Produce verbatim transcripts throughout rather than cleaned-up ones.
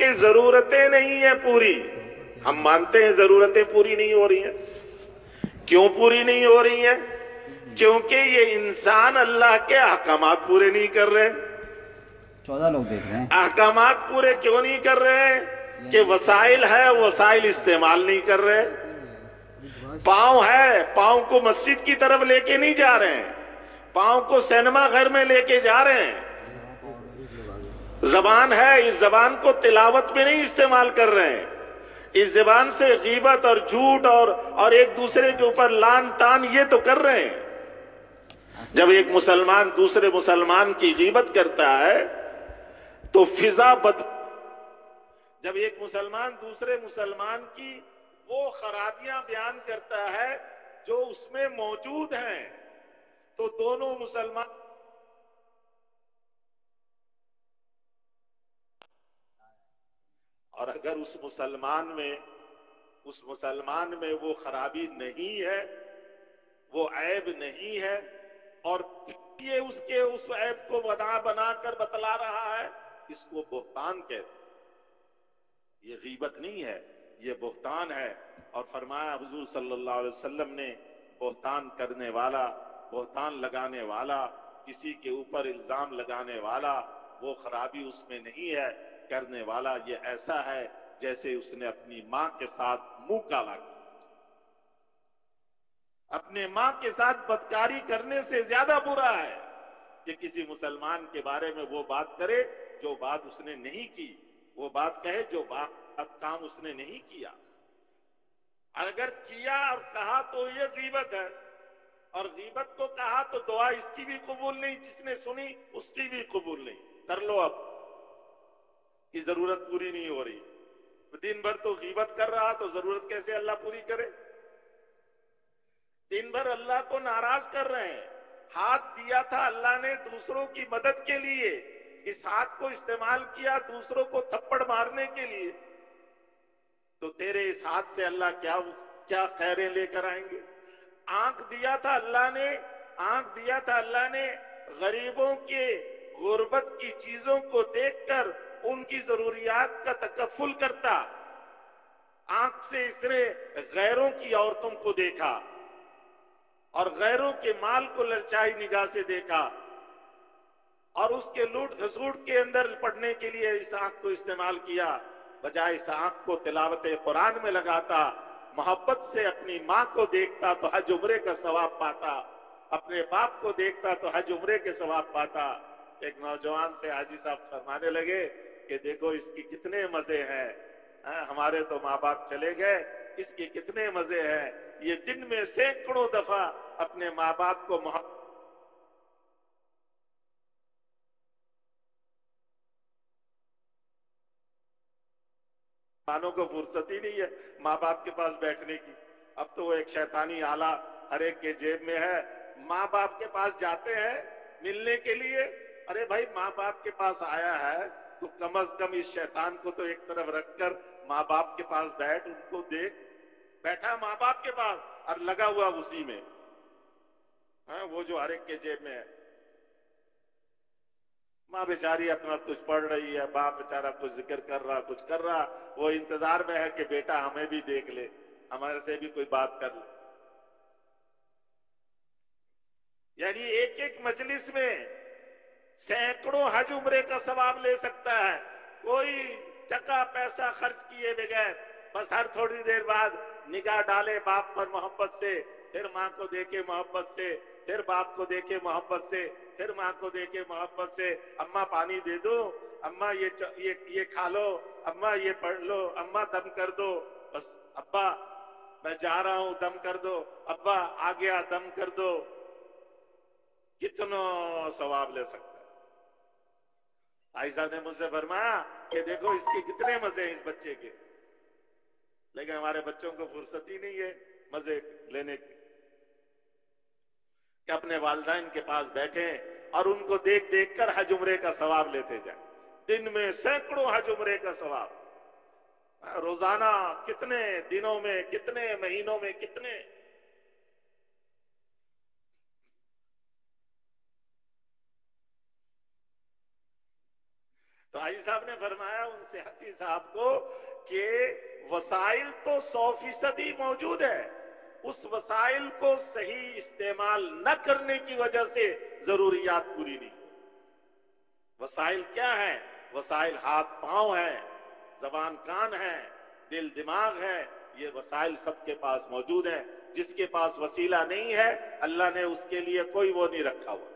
کہ ضرورتیں نہیں ہیں پوری. ہم مانتے ہیں ضرورتیں پوری نہیں ہو رہی ہیں. کیوں پوری نہیں ہو رہی ہیں؟ کیونکہ یہ انسان اللہ کے احکامات پورے نہیں کر رہے. چودہ لوگ دیکھ رہے ہیں. احکامات پورے کیوں نہیں کر رہے ہیں؟ کہ وسائل ہے، وسائل استعمال نہیں کر رہے. پاؤں ہے، پاؤں کو مسجد کی طرف لے کے نہیں جا رہے ہیں، پاؤں کو سینما گھر میں لے کے جا رہے ہیں. زبان ہے، اس زبان کو تلاوت میں نہیں استعمال کر رہے ہیں. اس زبان سے غیبت اور جھوٹ اور اور ایک دوسرے کے اوپر لان تان یہ تو کر رہے ہیں. جب ایک مسلمان دوسرے مسلمان کی غیبت کرتا ہے تو فضا بد جب ایک مسلمان دوسرے مسلمان کی وہ خرابیاں بیان کرتا ہے جو اس میں موجود ہیں تو دونوں مسلمان اور اگر اس مسلمان میں اس مسلمان میں وہ خرابی نہیں ہے، وہ عیب نہیں ہے، اور یہ اس کے اس عیب کو بنا بنا کر بتلا رہا ہے، اس کو بہتان کہتے ہیں. یہ غیبت نہیں ہے، یہ بہتان ہے. اور فرمایا حضور صلی اللہ علیہ وسلم نے، بہتان کرنے والا، بہتان لگانے والا، کسی کے اوپر الزام لگانے والا، وہ خرابی اس میں نہیں ہے. کرنے والا یہ ایسا ہے جیسے اس نے اپنی ماں کے ساتھ منہ کالا کیا. اپنے ماں کے ساتھ بدکاری کرنے سے زیادہ برا ہے کہ کسی مسلمان کے بارے میں وہ بات کرے جو بات اس نے نہیں کی، وہ بات کہے جو بات کام اس نے نہیں کیا. اگر کیا اور کہا تو یہ غیبت ہے، اور غیبت کو کہا تو دعا اس کی بھی قبول نہیں، جس نے سنی اس کی بھی قبول نہیں. کر لو اب کی ضرورت پوری نہیں ہو رہی. دن بھر تو غیبت کر رہا تو ضرورت کیسے اللہ پوری کرے؟ دن بھر اللہ کو ناراض کر رہے ہیں. ہاتھ دیا تھا اللہ نے دوسروں کی مدد کے لیے، اس ہاتھ کو استعمال کیا دوسروں کو تھپڑ مارنے کے لیے، تو تیرے اس ہاتھ سے اللہ کیا کیا خیریں لے کر آئیں گے؟ آنکھ دیا تھا اللہ نے آنکھ دیا تھا اللہ نے غریبوں کے غربت کی چیزوں کو دیکھ کر ان کی ضروریات کا تکفل کرتا. آنکھ سے اس نے غیروں کی عورتوں کو دیکھا اور غیروں کے مال کو للچائی نگاہ سے دیکھا، اور اس کے لوٹ گھسوٹ کے اندر پڑنے کے لیے اس آنکھ کو استعمال کیا. بجائے اس آنکھ کو تلاوت قرآن میں لگاتا، محبت سے اپنی ماں کو دیکھتا تو حج عمرے کا ثواب پاتا، اپنے باپ کو دیکھتا تو حج عمرے کے ثواب پاتا. ایک نوجوان سے حاجی صاحب فرمانے لگے کہ دیکھو اس کی کتنے مزے ہیں، ہمارے تو ماں باپ چلے گئے، اس کے کتنے مزے ہیں. یہ دن میں سینکڑوں دفعہ اپنے ماں باپ کو محبت مانوں کو فرصت ہی نہیں ہے ماں باپ کے پاس بیٹھنے کی. اب تو وہ ایک شیطانی آلہ ہر ایک کے جیب میں ہے. ماں باپ کے پاس جاتے ہیں ملنے کے لیے، ارے بھائی ماں باپ کے پاس آیا ہے تو کم از کم اس شیطان کو تو ایک طرف رکھ کر ماں باپ کے پاس بیٹھ، ان کو دیکھ. بیٹھا ماں باپ کے پاس اور لگا ہوا اسی میں، ہاں وہ جو ہر ایک کے جیب میں ہے. ماں بیچاری اپنا کچھ پڑھ رہی ہے، باپ بیچارہ کچھ ذکر کر رہا کچھ کر رہا، وہ انتظار میں ہے کہ بیٹا ہمیں بھی دیکھ لے، ہمارے سے بھی کوئی بات کر لے. یعنی ایک ایک مجلس میں سینکڑوں حج عمرے کا ثواب لے سکتا ہے، کوئی ٹکا پیسہ خرچ کیے بغیر. بس ہر تھوڑی دیر بعد نگاہ ڈالے باپ پر محبت سے، پھر ماں کو دیکھے محبت سے، پھر باپ کو دیکھے محبت سے، پھر ماں کو دیکھے محبت سے. اماں پانی دے دو، اماں یہ یہ یہ کھا لو، اماں یہ پڑھ لو، اماں دم کر دو. بس ابا میں جا رہا ہوں دم کر دو، ابا آ گیا دم کر دو. کتنا ثواب لے سکتا ہے. عائشہ نے مجھ سے فرمایا کہ دیکھو اس کے کتنے مزے ہیں اس بچے کے، لیکن ہمارے بچوں کو فرصت ہی نہیں ہے مزے لینے کی کہ اپنے والدین کے پاس بیٹھیں اور ان کو دیکھ دیکھ کر حج عمرے کا ثواب لیتے جائیں. دن میں سینکڑوں حج عمرے کا ثواب، روزانہ کتنے دنوں میں، کتنے مہینوں میں، کتنے. تو حاجی صاحب نے فرمایا ان سے حسی صاحب کو کہ وسائل تو سو فیصد ہی موجود ہے، اس وسائل کو صحیح استعمال نہ کرنے کی وجہ سے ضروریات پوری نہیں۔ وسائل کیا ہے؟ وسائل ہاتھ پاؤں ہے، زبان کان ہے، دل دماغ ہے، یہ وسائل سب کے پاس موجود ہیں۔ جس کے پاس وسیلہ نہیں ہے اللہ نے اس کے لیے کوئی وہ نہیں رکھا ہوا۔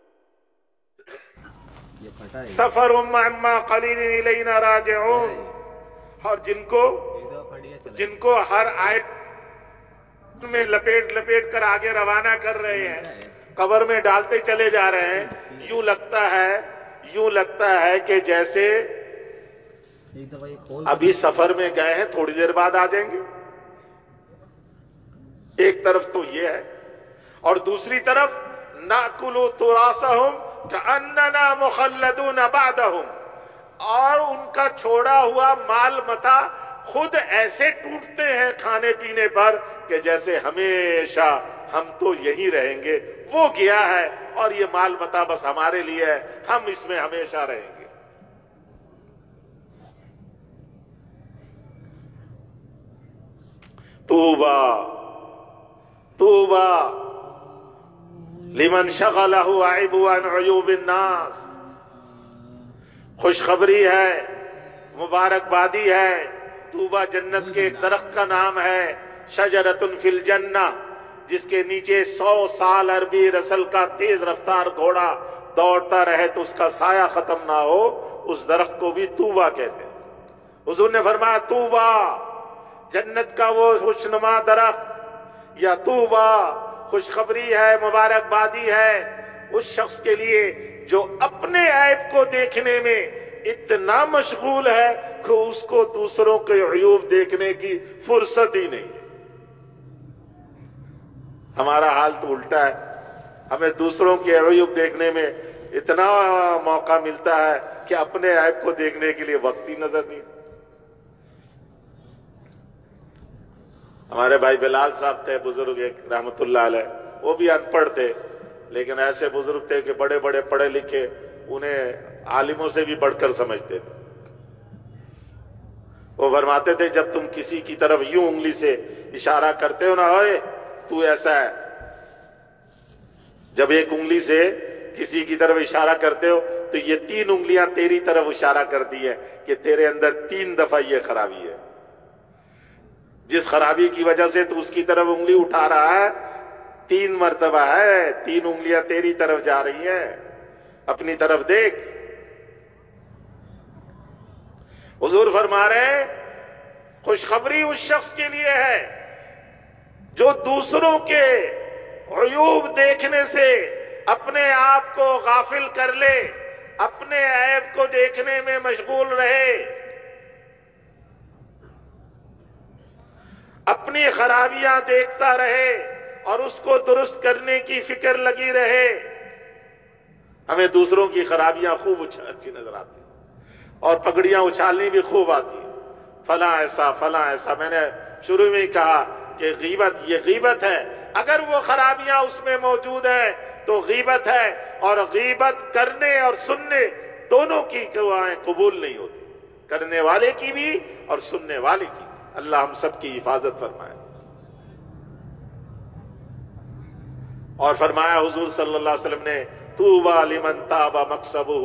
سفر مَعَمَّا قَلِيلٍ إِلَيْنَا رَاجِعُونَ، اور جن کو جن کو ہر آیت میں لپیٹ لپیٹ کر آگے روانہ کر رہے ہیں، قبر میں ڈالتے چلے جا رہے ہیں، یوں لگتا ہے یوں لگتا ہے کہ جیسے ابھی سفر میں گئے ہیں تھوڑی دیر بعد آ جائیں گے۔ ایک طرف تو یہ ہے، اور دوسری طرف نَأْكُلُ تُرَاثَهُمْ كَأَنَّنَا مُخَلَّدُونَ بَعْدَهُمْ، اور ان کا چھوڑا ہوا مال متا خود ایسے ٹوٹتے ہیں کھانے پینے پر کہ جیسے ہمیشہ ہم تو یہی رہیں گے، وہ گیا ہے اور یہ مال متا بس ہمارے لیے ہے، ہم اس میں ہمیشہ رہیں گے۔ توبہ توبہ لمن شغلہ عیب عن عیوب الناس، خوشخبری ہے، مبارکبادی ہے۔ توبہ جنت کے ایک درخت کا نام ہے، شجرۃ فی الجنہ، جس کے نیچے سو سال عربی رسل کا تیز رفتار گھوڑا دوڑتا رہے تو اس کا سایہ ختم نہ ہو، اس درخت کو بھی توبہ کہتے ہیں۔ حضور نے فرمایا توبہ جنت کا وہ خوشنما درخت، یا توبہ خوشخبری ہے، مبارکبادی ہے اس شخص کے لیے جو اپنے عیب کو دیکھنے میں اتنا مشغول ہے کہ اس کو دوسروں کے عیوب دیکھنے کی فرصت ہی نہیں ہے۔ ہمارا حال تو الٹا ہے، ہمیں دوسروں کے عیوب دیکھنے میں اتنا موقع ملتا ہے کہ اپنے عیب کو دیکھنے کے لیے وقت ہی نظر نہیں۔ ہمارے بھائی بلال صاحب تھے بزرگ ایک رحمت اللہ علیہ، وہ بھی ان پڑھ تھے لیکن ایسے بزرگ تھے کہ بڑے بڑے پڑھے لکھے انہیں عالموں سے بھی بڑھ کر سمجھتے تھے۔ وہ فرماتے تھے جب تم کسی کی طرف یوں انگلی سے اشارہ کرتے ہو نا، اوئے تو ایسا ہے، جب ایک انگلی سے کسی کی طرف اشارہ کرتے ہو تو یہ تین انگلیاں تیری طرف اشارہ کرتی ہے کہ تیرے اندر تین دفعہ یہ خرابی ہے۔ جس خرابی کی وجہ سے تو اس کی طرف انگلی اٹھا رہا ہے، تین مرتبہ ہے، تین انگلیاں تیری طرف جا رہی ہیں، اپنی طرف دیکھ۔ حضور فرما رہے ہیں خوشخبری اس شخص کے لیے ہے جو دوسروں کے عیوب دیکھنے سے اپنے آپ کو غافل کر لے، اپنے عیب کو دیکھنے میں مشغول رہے، اپنی خرابیاں دیکھتا رہے اور اس کو درست کرنے کی فکر لگی رہے۔ ہمیں دوسروں کی خرابیاں خوب اچھی نظر آتی اور پگڑیاں اچھالنی بھی خوب آتی، فلاں ایسا فلاں ایسا۔ میں نے شروع میں ہی کہا کہ غیبت یہ غیبت ہے، اگر وہ خرابیاں اس میں موجود ہیں تو غیبت ہے، اور غیبت کرنے اور سننے دونوں کی دعائیں قبول نہیں ہوتی، کرنے والے کی بھی اور سننے والے کی۔ اللہ ہم سب کی حفاظت فرمائے۔ اور فرمایا حضور صلی اللہ علیہ وسلم نے طوبیٰ لمن طاب مکسبہ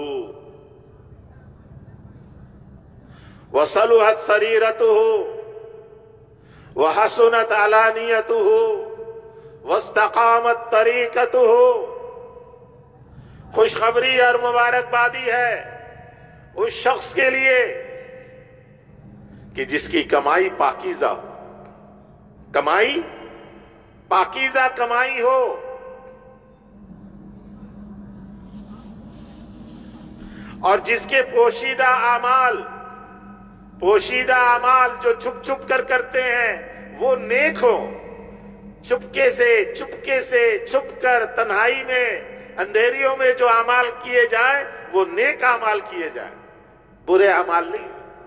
وصلحت سریرتہ وحسنت علانیتہ واستقامت طریقتہ۔ خوشخبری اور مبارکبادی ہے اس شخص کے لیے کہ جس کی کمائی پاکیزہ ہو، کمائی پاکیزہ کمائی ہو، اور جس کے پوشیدہ اعمال پوشیدہ اعمال جو چھپ چھپ کر کرتے ہیں وہ نیک ہو، چھپکے سے چھپکے سے چھپ کر تنہائی میں اندھیریوں میں جو اعمال کیے جائیں وہ نیک اعمال کیے جائیں، برے اعمال نہیں۔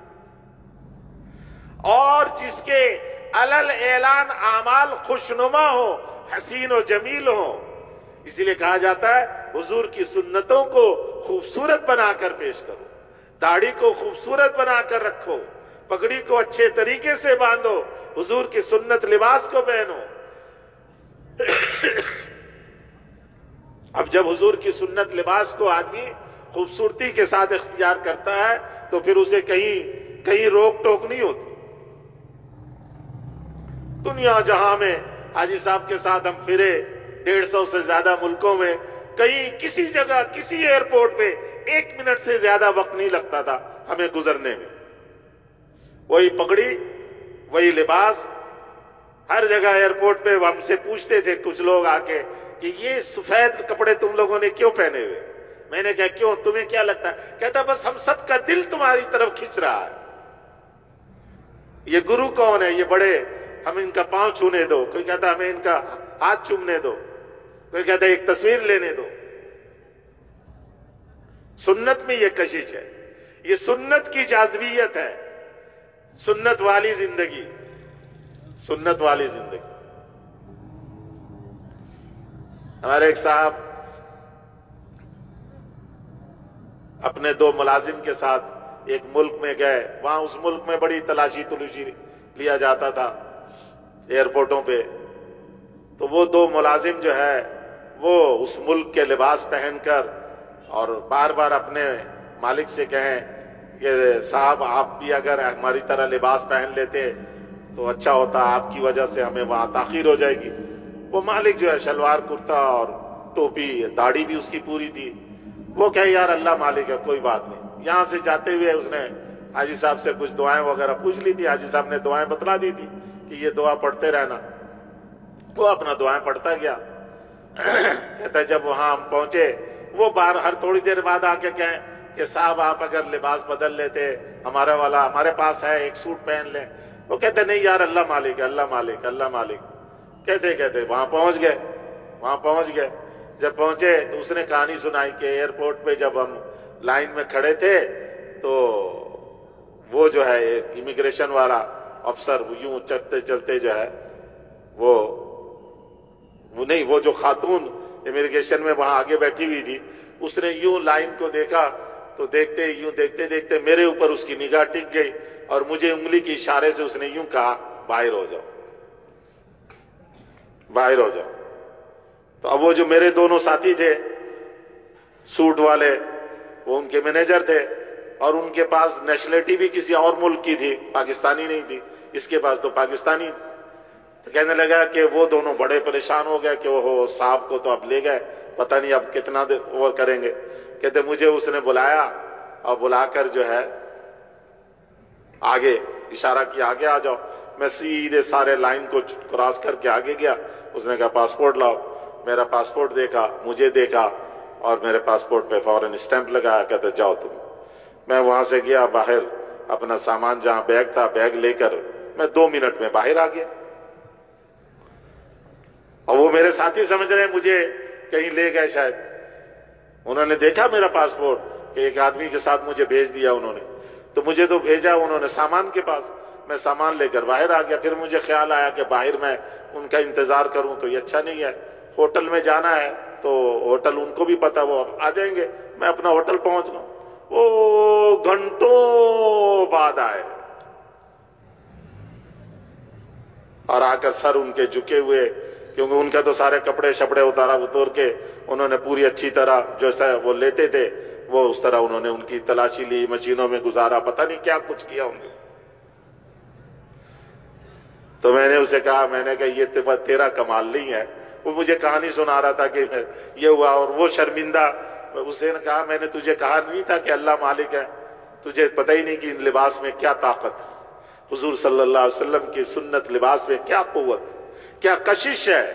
اور جس کے علل اعلان اعمال خوشنما ہو، حسین و جمیل ہو، اسی لیے کہا جاتا ہے حضور کی سنتوں کو خوبصورت بنا کر پیش کرو، दाढ़ी को खूबसूरत बना कर रखो, पगड़ी को अच्छे तरीके से बांधो, हुजूर की सुन्नत लिबास को पहनो। अब जब हुजूर की सुन्नत लिबास को आदमी खूबसूरती के साथ इख्तियार करता है तो फिर उसे कहीं कहीं रोक टोक नहीं होती। दुनिया जहां में हाजी साहब के साथ हम फिरे, डेढ़ सौ से ज्यादा मुल्कों में, कहीं किसी जगह किसी एयरपोर्ट पे एक मिनट से ज्यादा वक्त नहीं लगता था हमें गुजरने में। वही पगड़ी, वही लिबास, हर जगह एयरपोर्ट पे हमसे पूछते थे कुछ लोग आके कि ये सफेद कपड़े तुम लोगों ने क्यों पहने हुए। मैंने कहा क्यों, तुम्हें क्या लगता है? कहता बस हम सबका दिल तुम्हारी तरफ खींच रहा है। ये गुरु कौन है? ये बड़े, हम इनका पांव छूने दो, कोई कहता हमें इनका हाथ चूमने दो, कोई कहता एक तस्वीर लेने दो। सुन्नत में ये कशिश है, ये सुन्नत की जाज़बियत है, सुन्नत वाली जिंदगी, सुन्नत वाली जिंदगी। हमारे एक साहब अपने दो मुलाजिम के साथ एक मुल्क में गए, वहां उस मुल्क में बड़ी तलाशी तलूशी लिया जाता था एयरपोर्टों पे। तो वो दो मुलाजिम जो है वो उस मुल्क के लिबास पहनकर और बार बार अपने मालिक से कहें कि साहब आप भी अगर हमारी तरह लिबास पहन लेते तो अच्छा होता, आपकी वजह से हमें वहां ताखीर हो जाएगी। वो मालिक जो है शलवार कुर्ता और टोपी, दाढ़ी भी उसकी पूरी थी। वो कहे यार अल्लाह मालिक है, कोई बात नहीं। यहां से जाते हुए उसने हाजी साहब से कुछ दुआएं वगैरह पूछ ली थी, हाजी साहब ने दुआएं बतला दी थी कि ये दुआ पढ़ते रहना। वो अपना दुआएं पढ़ता गया। कहता है जब वहां हम पहुंचे, वो बार हर थोड़ी देर बाद आके कहें कि साहब आप अगर लिबास बदल लेते, हमारा वाला हमारे पास है, एक सूट पहन लें। वो कहते नहीं यार अल्लाह मालिक है, अल्लाह मालिक, अल्लाह मालिक। कहते कहते वहां पहुंच गए, वहां पहुंच गए। जब पहुंचे तो उसने कहानी सुनाई कि एयरपोर्ट पे जब हम लाइन में खड़े थे तो वो जो है इमिग्रेशन वाला अफसर यूं चलते चलते जो है वो वो नहीं वो जो खातून इमिग्रेशन में वहां आगे बैठी हुई थी, उसने यूं लाइन को देखा तो देखते यूं देखते देखते मेरे ऊपर उसकी निगाह टिक गई और मुझे उंगली के इशारे से उसने यूं कहा बाहर हो जाओ, बाहर हो जाओ। तो अब वो जो मेरे दोनों साथी थे सूट वाले, वो उनके मैनेजर थे और उनके पास नेशनलिटी भी किसी और मुल्क की थी, पाकिस्तानी नहीं थी। इसके पास तो पाकिस्तानी। तो कहने लगा कि वो दोनों बड़े परेशान हो गए कि वो साहब को तो अब ले गए, पता नहीं अब कितना और करेंगे। कहते मुझे उसने बुलाया और बुलाकर जो है आगे इशारा किया, आगे आ जाओ। मैं सीधे सारे लाइन को क्रॉस करके आगे गया। उसने कहा पासपोर्ट लाओ। मेरा पासपोर्ट देखा, मुझे देखा और मेरे पासपोर्ट पे फौरन स्टैंप लगाया। कहते जाओ तुम। मैं वहां से गया बाहर, अपना सामान जहां बैग था बैग लेकर मैं दो मिनट में बाहर आ गया। और वो मेरे साथी समझ रहे हैं मुझे कहीं ले गए शायद। उन्होंने देखा मेरा पासपोर्ट कि एक आदमी के साथ मुझे भेज दिया उन्होंने, तो मुझे तो भेजा उन्होंने सामान के पास। मैं सामान लेकर बाहर आ गया। फिर मुझे ख्याल आया कि बाहर मैं उनका इंतजार करूं तो ये अच्छा नहीं है। होटल में जाना है तो होटल उनको भी पता, वो आ जाएंगे। मैं अपना होटल पहुंच गया। वो घंटों बाद आए और आकर सर उनके झुके हुए, क्योंकि उनका तो सारे कपड़े शपड़े उतारा उतोर के उन्होंने पूरी अच्छी तरह जैसा वो लेते थे वो उस तरह उन्होंने उनकी तलाशी ली, मशीनों में गुजारा, पता नहीं क्या कुछ किया उन्होंने। तो मैंने उसे कहा, मैंने कहा ये तेरा कमाल नहीं है। वो मुझे कहानी सुना रहा था कि ये हुआ और वो शर्मिंदा। उसे कहा मैंने तुझे कहा नहीं था कि अल्लाह मालिक है, तुझे पता ही नहीं कि इन लिबास में क्या ताकत, हुजूर सल्लल्लाहु अलैहि वसल्लम की सुन्नत लिबास में क्या कुव्वत, क्या कशिश है।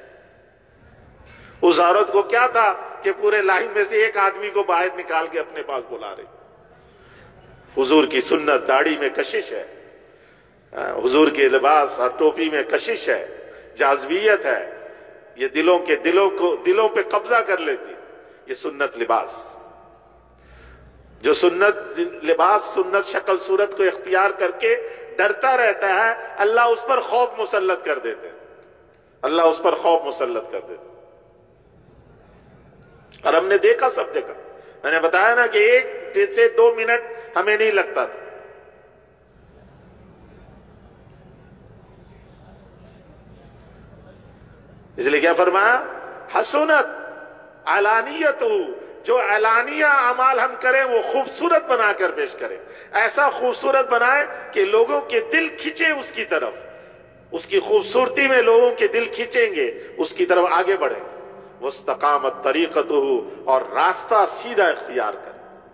उस औरत को क्या था कि पूरे लाइन में से एक आदमी को बाहर निकाल के अपने पास बुला रही। हुजूर की सुन्नत दाढ़ी में कशिश है, हुजूर के लिबास और टोपी में कशिश है, जाज़बियत है। ये दिलों के दिलों को दिलों पे कब्जा कर लेती है ये सुन्नत लिबास। जो सुन्नत लिबास सुन्नत शक्ल सूरत को इख्तियार करके डरता रहता है, अल्लाह उस पर खौफ मुसल्लत कर देते हैं, अल्लाह उस पर खौफ मुसल्लत कर देते। और हमने देखा सब जगह, मैंने बताया ना कि एक से दो मिनट ہمیں نہیں لگتا تھا. اس لیے کیا فرمایا؟ حسنت علانیت، جو علانیہ اعمال ہم کریں وہ خوبصورت بنا کر پیش کریں، ایسا خوبصورت بنائیں کہ لوگوں کے دل کھینچیں اس کی طرف، اس کی خوبصورتی میں لوگوں کے دل کھینچیں گے، اس کی طرف آگے بڑھیں گے. واستقامت طریقتہ، اور راستہ سیدھا اختیار کریں.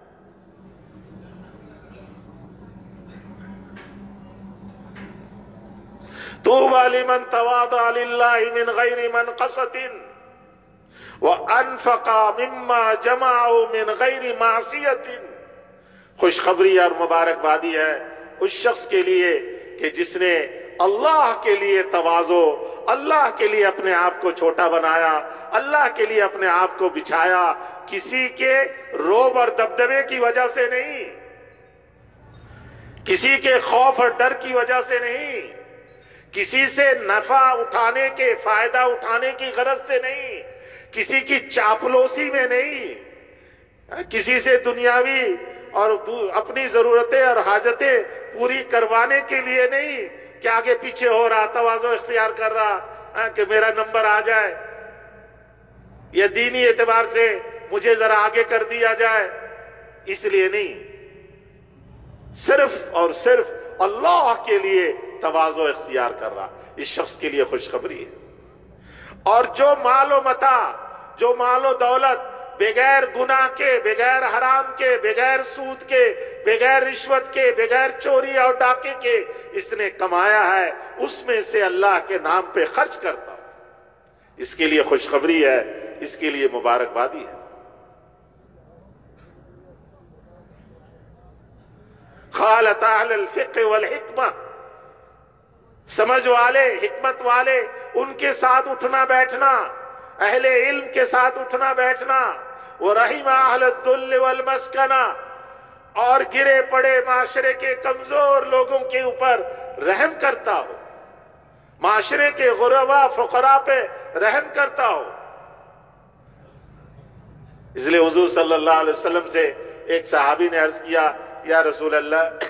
طوبى لمن تواضع لله من غير منقصة وانفق مما جمعه من غير معصية. خوشخبری اور مبارکبادی ہے اس شخص کے لیے کہ جس نے اللہ کے لیے تواضع، اللہ کے لیے اپنے آپ کو چھوٹا بنایا، اللہ کے لیے اپنے آپ کو بچھایا، کسی کے روب اور دبدبے کی وجہ سے نہیں، کسی کے خوف اور ڈر کی وجہ سے نہیں، کسی سے نفع اٹھانے کے، فائدہ اٹھانے کی غرض سے نہیں، کسی کی چاپلوسی میں نہیں، کسی سے دنیاوی اور اپنی ضرورتیں اور حاجتیں پوری کروانے کے لیے نہیں کہ آگے پیچھے ہو رہا، تواضع اختیار کر رہا کہ میرا نمبر آ جائے یا دینی اعتبار سے مجھے ذرا آگے کر دیا جائے، اس لیے نہیں، صرف اور صرف اللہ کے لیے تواضع اختیار کر رہا، اس شخص کے لیے خوشخبری ہے. اور جو مال و متاع، جو مال و دولت بغیر گناہ کے، بغیر حرام کے، بغیر سود کے، بغیر رشوت کے، بغیر چوری اور ڈاکے کے اس نے کمایا ہے، اس میں سے اللہ کے نام پہ خرچ کرتا، اس کے لیے خوشخبری ہے، اس کے لیے مبارکبادی ہے. خالط اہل الفقہ والحکمہ، سمجھ والے، حکمت والے، ان کے ساتھ اٹھنا بیٹھنا، اہل علم کے ساتھ اٹھنا بیٹھنا. وَرَحِمَ أَهْلَ الذُّلِّ وَالْمَسْكَنَةِ، اور گرے پڑے معاشرے کے کمزور لوگوں کے اوپر رحم کرتا ہو، معاشرے کے غربا فقراء پہ رحم کرتا ہو. اس لیے حضور صلی اللہ علیہ وسلم سے ایک صحابی نے عرض کیا، یا رسول اللہ،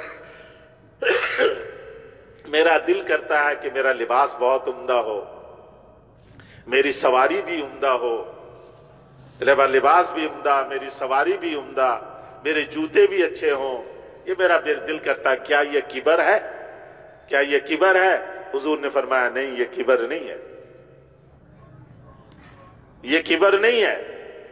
میرا دل کرتا ہے کہ میرا لباس بہت عمدہ ہو، میری سواری بھی عمدہ ہو، میرا لباس بھی عمدہ، میری سواری بھی عمدہ، میرے جوتے بھی اچھے ہوں، یہ میرا دل کرتا ہے. کیا یہ کبر ہے؟ کیا یہ کبر ہے؟ حضور نے فرمایا نہیں، یہ کبر نہیں ہے، یہ کبر نہیں ہے.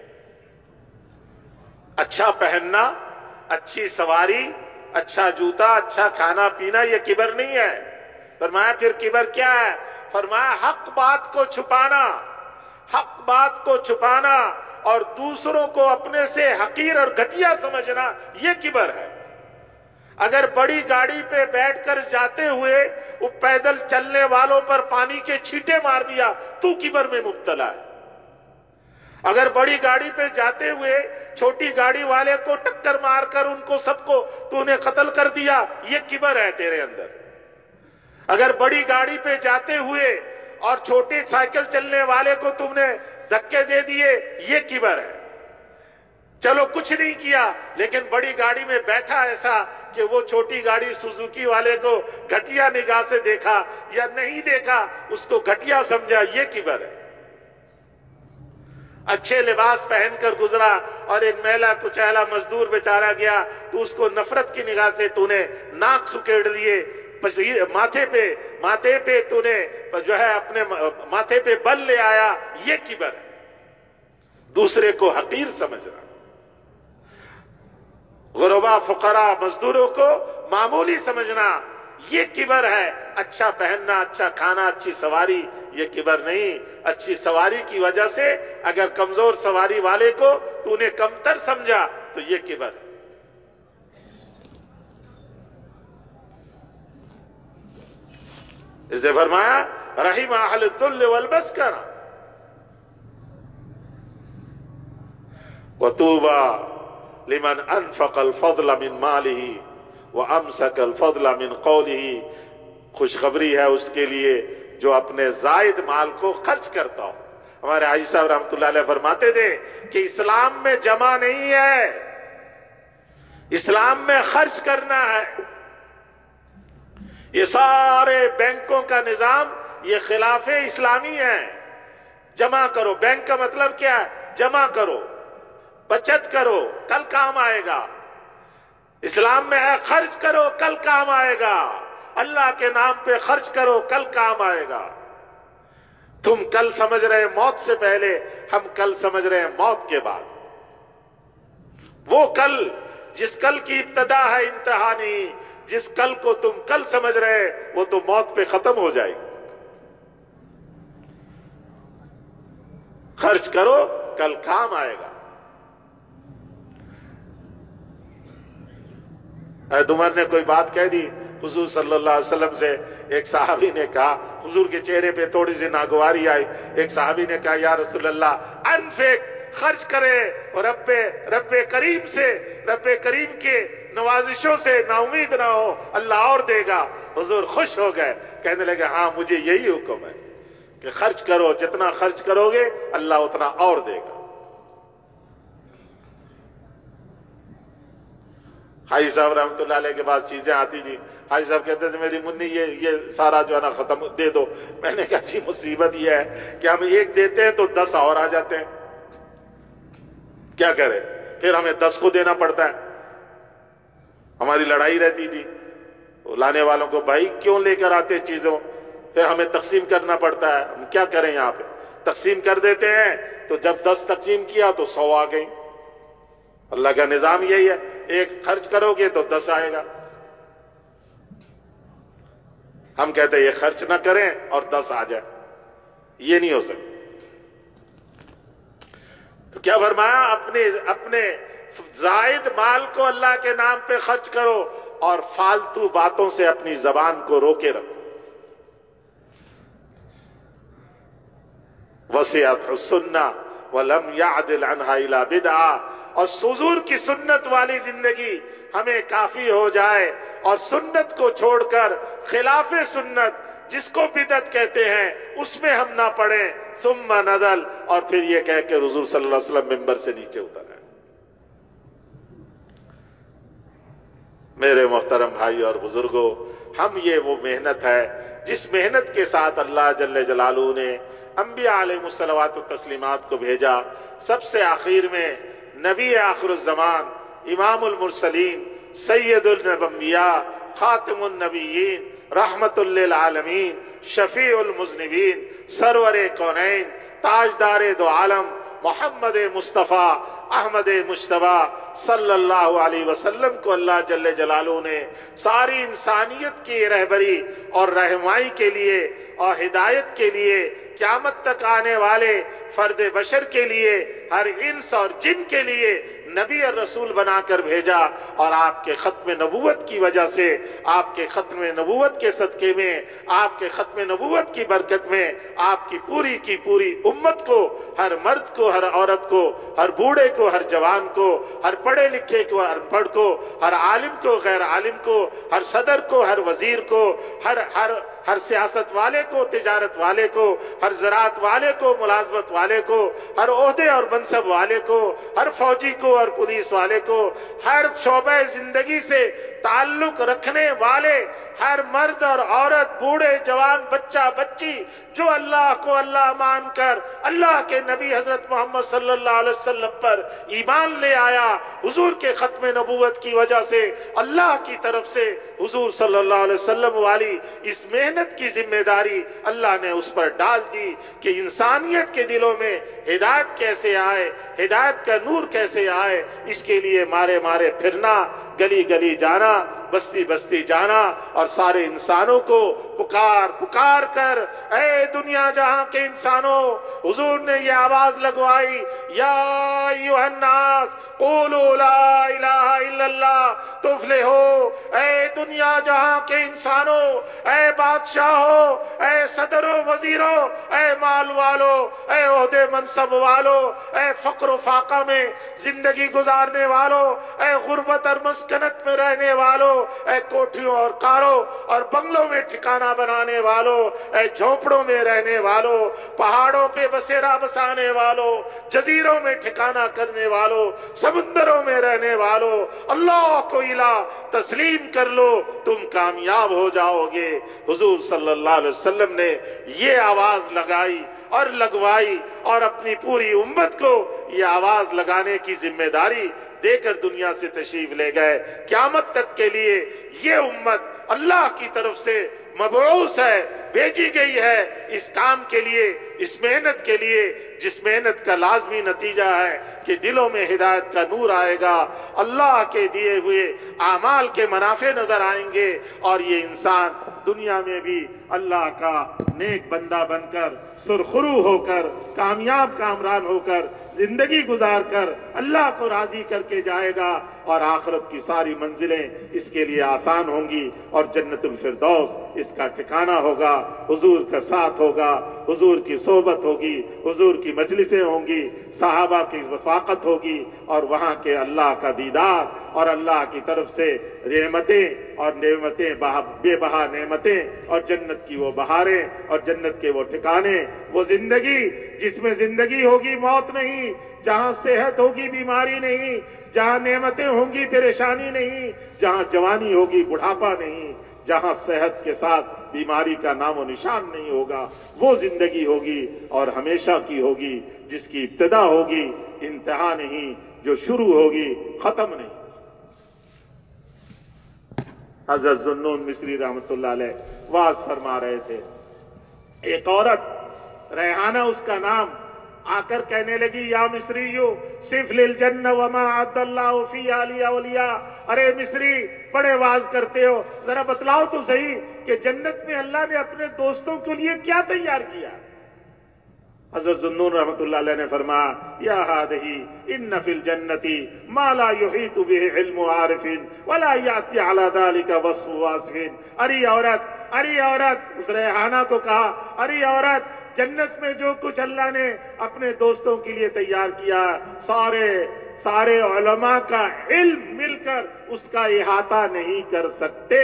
اچھا پہننا، اچھی سواری، اچھا جوتا، اچھا کھانا پینا، یہ کبر نہیں ہے. فرمایا پھر کبر کیا ہے؟ فرمایا حق بات کو چھپانا، حق بات کو چھپانا اور دوسروں کو اپنے سے حقیر اور گھٹیا سمجھنا، یہ کبر ہے. اگر بڑی گاڑی پہ بیٹھ کر جاتے ہوئے وہ پیدل چلنے والوں پر پانی کے چھینٹے مار دیا تو کبر میں مبتلا ہے. اگر بڑی گاڑی پہ جاتے ہوئے چھوٹی گاڑی والے کو ٹکر مار کر ان کو سب کو تو نے قتل کر دیا، یہ کبر ہے تیرے اندر. اگر بڑی گاڑی پہ جاتے ہوئے اور چھوٹی سائیکل چلنے والے کو تم نے دھکے دے دیے، یہ کبر ہے. چلو کچھ نہیں کیا لیکن بڑی گاڑی میں بیٹھا ایسا کہ وہ چھوٹی گاڑی سوزوکی والے کو گھٹیا نگاہ سے دیکھا یا نہیں دیکھا، اس کو گھٹیا سمجھا، یہ کبر ہے. اچھے لباس پہن کر گزرا اور ایک میلا کچیلا مزدور بیچارہ گیا تو اس کو نفرت کی نگاہ سے تو نے ناک سکیڑ لیے، ماتھے پہ ماتھے پہ تو نے جو ہے اپنے ماتھے پہ بل لے آیا، یہ کبر ہے. دوسرے کو حقیر سمجھنا، غربا فقراء مزدوروں کو معمولی سمجھنا، یہ کبر ہے. اچھا پہننا، اچھا کھانا، اچھی سواری، یہ کبر نہیں. اچھی سواری کی وجہ سے اگر کمزور سواری والے کو تو نے کمتر سمجھا تو یہ کبر ہے. اس نے فرمایا رحم اہل الذل والمسکنہ وطوبى لمن انفق الفضل من ماله وامسك الفضل من قوله. خوشخبری ہے اس کے لیے جو اپنے زائد مال کو خرچ کرتا ہو. ہمارے حاجی صاحب رحمۃ اللہ علیہ فرماتے تھے کہ اسلام میں جمع نہیں ہے، اسلام میں خرچ کرنا ہے. یہ سارے بینکوں کا نظام یہ خلاف اسلامی ہے. جمع کرو، بینک کا مطلب کیا ہے؟ جمع کرو، بچت کرو، کل کام آئے گا. اسلام میں ہے خرچ کرو، کل کام آئے گا. اللہ کے نام پہ خرچ کرو، کل کام آئے گا. تم کل سمجھ رہے موت سے پہلے، ہم کل سمجھ رہے ہیں موت کے بعد. وہ کل جس کل کی ابتدا ہے انتہا نہیں. جس کل کو تم کل سمجھ رہے وہ تو موت پہ ختم ہو جائے گی. خرچ کرو، کل کام آئے گا. حضرت عمر نے کوئی بات کہہ دی حضور صلی اللہ علیہ وسلم سے. ایک صحابی نے کہا، حضور کے چہرے پہ تھوڑی سی ناگواری آئی. ایک صحابی نے کہا یا رسول اللہ انفق، خرچ کرے اور رب رب کریم سے، رب کریم کے نوازشوں سے نا امید نہ ہو، اللہ اور دے گا. حضور خوش ہو گئے، کہنے لگے ہاں مجھے یہی حکم ہے کہ خرچ کرو، جتنا خرچ کرو گے اللہ اتنا اور دے گا. حاجی صاحب رحمت اللہ علیہ کے پاس چیزیں آتی تھی. حاجی صاحب کہتے تھے میری منی یہ یہ سارا جو ہے نا ختم دے دو. میں نے کہا جی مصیبت یہ ہے کہ ہم ایک دیتے ہیں تو دس اور آ جاتے ہیں، کیا کرے؟ پھر ہمیں دس کو دینا پڑتا ہے. ہماری لڑائی رہتی تھی لانے والوں کو، بھائی کیوں لے کر آتے چیزوں؟ پھر ہمیں تقسیم کرنا پڑتا ہے. ہم کیا کریں؟ یہاں پہ تقسیم کر دیتے ہیں تو جب دس تقسیم کیا تو سو آ گئی. اللہ کا نظام یہی ہے، ایک خرچ کرو گے تو دس آئے گا. ہم کہتے ہیں یہ خرچ نہ کریں اور دس آ جائے، یہ نہیں ہو سکتا. تو کیا فرمایا؟ اپنے اپنے زائد مال کو اللہ کے نام پہ خرچ کرو اور فالتو باتوں سے اپنی زبان کو روکے رکھو. وسعت السنہ ولم يعدل عنها الا بدعہ. اور حضور کی سنت والی زندگی ہمیں کافی ہو جائے اور سنت کو چھوڑ کر خلاف سنت جس کو بدعت کہتے ہیں اس میں ہم نہ پڑیں. ثم نزل، اور پھر یہ کہہ کہ حضور صلی اللہ علیہ وسلم ممبر سے نیچے اتر آئے. میرے محترم بھائی اور بزرگوں، ہم یہ وہ محنت ہے جس محنت کے ساتھ اللہ جل جلالہ نے انبیاء علیہ الصلوات والتسلیمات کو بھیجا. سب سے آخر میں نبی آخر الزمان، امام المرسلین، سید الانبیاء، خاتم النبیین، رحمت للعالمین، شفیع المذنبین، سرور کونین، تاجدار دو عالم، محمد مصطفیٰ احمد مجتبیٰ صلی اللہ علیہ وسلم کو اللہ جل جلالہ نے ساری انسانیت کی رہبری اور رہنمائی کے لیے اور ہدایت کے لیے قیامت تک آنے والے فرد بشر کے لیے، ہر انس اور جن کے لیے نبی اور رسول بنا کر بھیجا. اور آپ کے ختم نبوت کی وجہ سے، آپ کے ختم نبوت کے صدقے میں، آپ کے ختم نبوت کی برکت میں آپ کی پوری کی پوری امت کو، ہر مرد کو، ہر عورت کو، ہر بوڑھے کو، ہر جوان کو، ہر پڑھے لکھے کو، ہر پڑھ کو، ہر عالم کو، غیر عالم کو، ہر صدر کو، ہر وزیر کو، ہر ہر ہر سیاست والے کو، تجارت والے کو، ہر زراعت والے کو، ملازمت والے کو، ہر عہدے اور منصب والے کو، ہر فوجی کو اور پولیس والے کو، ہر شعبہ زندگی سے تعلق رکھنے والے، ہر مرد اور عورت، بوڑھے جوان، بچہ بچی، جو اللہ کو اللہ مان کر اللہ کے نبی حضرت محمد صلی اللہ علیہ وسلم پر ایمان لے آیا، حضور کے ختم نبوت کی وجہ سے اللہ کی طرف سے حضور صلی اللہ علیہ وسلم والی اس محنت کی ذمہ داری اللہ نے اس پر ڈال دی کہ انسانیت کے دلوں میں ہدایت کیسے آئے، ہدایت کا نور کیسے آئے. اس کے لیے مارے مارے پھرنا، گلی گلی جانا، بستی بستی جانا اور سارے انسانوں کو پکار پکار کر اے دنیا جہاں کے انسانوں، حضور نے یہ آواز لگوائی، یا ایھا الناس قولوا لا الہ الا اللہ تفلحوا. اے دنیا جہاں کے انسانوں، اے بادشاہوں، اے صدروں، وزیروں، اے مال والوں، اے عہدے منصب والوں، اے فقر و فاقہ میں زندگی گزارنے والوں، اے غربت اور مسکنت میں رہنے والوں، اے کوٹھیوں اور کاروں اور بنگلوں میں ٹھکانہ بنانے والوں، اے جھونپڑوں میں رہنے والوں، پہاڑوں پہ بسیرا بسانے والوں، جزیروں میں ٹھکانہ کرنے والوں، سمندروں میں رہنے والوں، اللہ کو الہ تسلیم کر لو، تم کامیاب ہو جاؤ گے۔ حضور صلی اللہ علیہ وسلم نے یہ آواز لگائی اور لگوائی اور اپنی پوری امت کو یہ آواز لگانے کی ذمہ داری دے کر دنیا سے تشریف لے گئے۔ قیامت تک کے لیے یہ امت اللہ کی طرف سے مبعوث ہے، بھیجی گئی ہے اس کام کے لیے، اس محنت کے لیے، جس محنت کا لازمی نتیجہ ہے کہ دلوں میں ہدایت کا نور آئے گا، اللہ کے دیے ہوئے اعمال کے منافع نظر آئیں گے، اور یہ انسان دنیا میں بھی اللہ کا نیک بندہ بن کر، سرخرو ہو کر، کامیاب کامران ہو کر، زندگی گزار کر اللہ کو راضی کر کے جائے گا، اور آخرت کی ساری منزلیں اس کے لیے آسان ہوں گی، اور جنت الفردوس اس کا ٹھکانہ ہوگا، حضور کا ساتھ ہوگا، حضور کی صحبت ہوگی، حضور کی مجلسیں ہوں گی، صحابہ کی وفاقت ہوگی، اور وہاں کے اللہ کا دیدار اور اللہ کی طرف سے نعمتیں اور نعمتیں بے بہا نعمتیں اور جنت کی وہ بہاریں اور جنت کے وہ ٹھکانے، وہ زندگی جس میں زندگی ہوگی موت نہیں، جہاں صحت ہوگی بیماری نہیں، جہاں نعمتیں ہوں گی پریشانی نہیں، جہاں جوانی ہوگی بڑھاپا نہیں، جہاں صحت کے ساتھ بیماری کا نام و نشان نہیں ہوگا، وہ زندگی ہوگی اور ہمیشہ کی ہوگی، جس کی ابتدا ہوگی انتہا نہیں، جو شروع ہوگی ختم نہیں۔ حضرت ذوالنون مصری رحمت اللہ علیہ واز فرما رہے تھے، ایک عورت ریحانہ اس کا نام آ کر کہنے لگی، یا مصریو صف للجنہ وما عد اللہ فی علی اولیاء، ارے مصری بڑے واز کرتے ہو، ذرا بتلاؤ تو صحیح کہ جنت میں اللہ نے اپنے دوستوں کے لیے کیا تیار کیا۔ حضرت ذوالنون رحمت اللہ علیہ نے فرمایا، یا ہادہی ان فی الجنت ما لا یحیط بہ علم عارف ولا یاتی علی ذلک وصف واصف۔ اری عورت اری عورت اس ریحانہ کو کہا، اری عورت جنت میں جو کچھ اللہ نے اپنے دوستوں کے لیے تیار کیا، سارے سارے علماء کا علم مل کر اس کا احاطہ نہیں کر سکتے،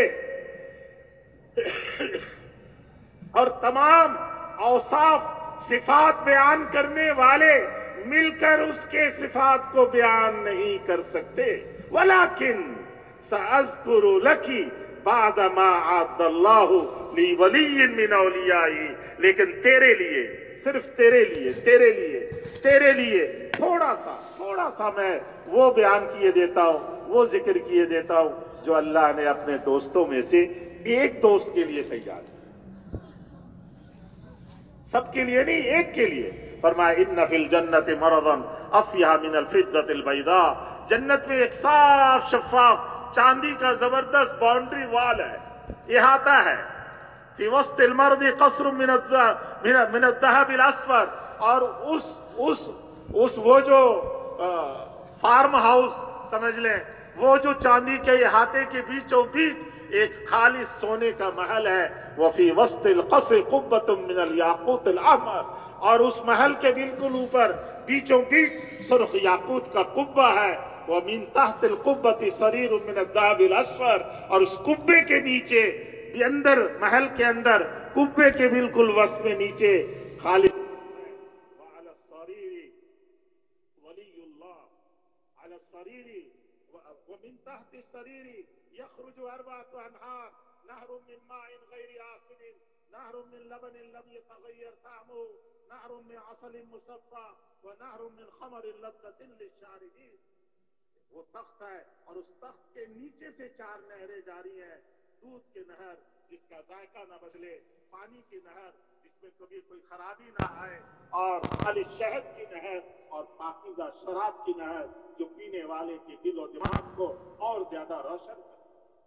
اور تمام اوصاف صفات بیان کرنے والے مل کر اس کے صفات کو بیان نہیں کر سکتے۔ ولیکن سأذکر لکی بعد ما عد اللہ لی ولی من اولیائی، لیکن تیرے لیے، صرف تیرے لیے تیرے لیے تیرے لیے تھوڑا سا تھوڑا سا میں وہ بیان کیے دیتا ہوں، وہ ذکر کیے دیتا ہوں جو اللہ نے اپنے دوستوں میں سے ایک دوست کے لیے تیار کیا، سب کے لیے نہیں، ایک کے لیے۔ فرمایا ان فی الجنت مرضا افیہ من الفضة البیضاء، جنت میں ایک صاف شفاف چاندی کا زبردست باؤنڈری وال ہے، احاطہ ہے، فی وسط المرض قصر من من الذهب الاسفر، اور اس اس اس وہ جو فارم ہاؤس سمجھ لیں، وہ جو چاندی کے احاطے کے بیچوں بیچ ایک خالص سونے کا محل ہے، وفی وسط القصر قبۃ من الیاقوت الاحمر، اور اس محل کے بالکل اوپر بیچوں بیچ سرخ یاقوت کا قبہ ہے، ومن تحت القبۃ سریر من الذهب الاصفر، اور اس قبے کے نیچے اندر محل کے اندر قبے کے بالکل وسط میں نیچے خالص وعلى السرير ولي الله على السرير ومن تحت السرير يخرج أربعة أنهار نهر من ماء غير آسن نهر من لبن لم يتغير طعمه نهر من عسل مصفى ونهر من خمر لذة للشاربين۔ وہ تخت ہے اور اس تخت کے نیچے سے چار نہریں جاری ہیں، دودھ کی نہر جس کا ذائقہ نہ بدلے، پانی کی نہر جس میں کبھی کوئی خرابی نہ آئے، اور خالص شہد کی نہر، اور پاکیزہ شراب کی نہر جو پینے والے کے دل و دماغ کو اور زیادہ روشن کرے۔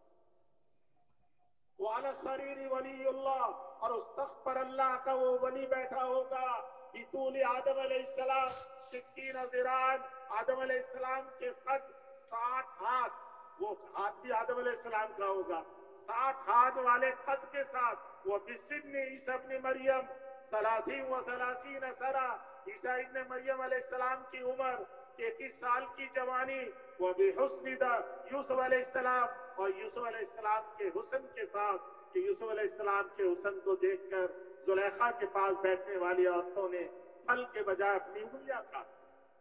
وعلی السریر ولی اللہ، اور اس تخت پر اللہ کا وہ ولی بیٹھا ہوگا، بطول آدم علیہ السلام ستین ذراعاً، آدم علیہ السلام کے قد ساٹھ ہاتھ، وہ ہاتھ بھی آدم علیہ السلام کا ہوگا، ساٹھ ہاتھ والے قد کے ساتھ، وہ بسن عیسیٰ ابن مریم ثلاثین و ثلاثین سرا، عیسیٰ ابن مریم علیہ السلام کی عمر तैतीस साल की जवानी, वो भी हुस्निदा यूसुफ अलैहिस्सलाम और यूसुफ अलैहिस्सलाम के हुस्न के साथ, कि यूसुफ अलैहिस्सलाम के हुस्न को देखकर जुलेखा के पास बैठने वाली औरतों ने फल के बजाय अपनी उंगलियां काटी।